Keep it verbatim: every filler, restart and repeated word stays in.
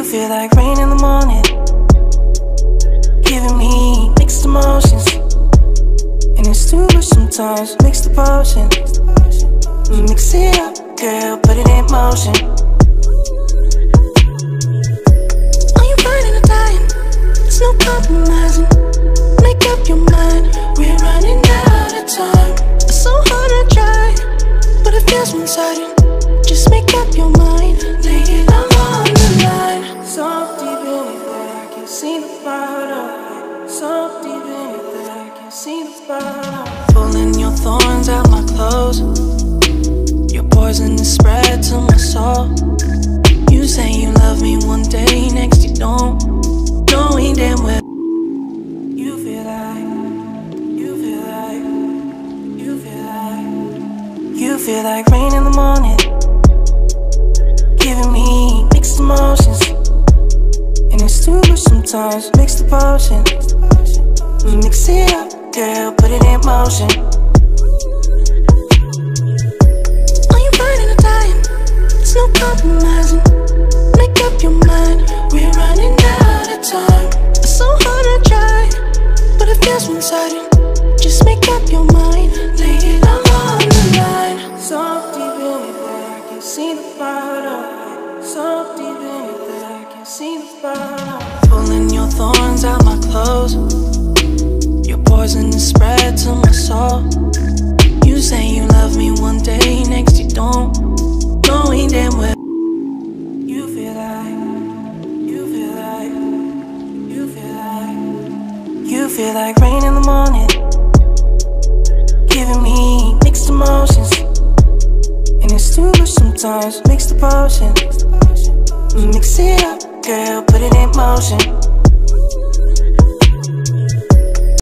feel like rain in the morning, giving me mixed emotions. And it's too much sometimes, mix the potion. Mix it up, girl, put it in motion. Are you burning or dying? There's no compromising. Make up your mind, we're running out of time. It's so hard to try, but it feels one-sided. Just make up your mind, lay it all on the line. So deep in it that I can see the bottom. So deep in it that I can see the bottom. Pulling your thorns out my clothes. Your poison is spread to my soul. You say you love me one day, next you don't. Knowing damn well you feel like, you feel like, you feel like, you feel like rain in the morning, giving me mixed emotions. And it's too much sometimes, mix the potion. Mix it up, girl, put it in motion. Are you burning or dying? There's no compromising. Make up your mind, we're running out of time. It's so hard to try, but it feels one-sided. Just make up your mind, lay it all on the line. So deep in it that I can see the bottom. So deep in it that I can see the bottom. Pulling your thorns out my clothes. Your poison is spread to my soul. You say you love me one day, next you don't. Knowing damn well you feel like, you feel like, you feel like, you feel like rain in the morning, giving me mixed emotions. And it's too much sometimes, mix the potion. Mix it up, girl, put it in motion.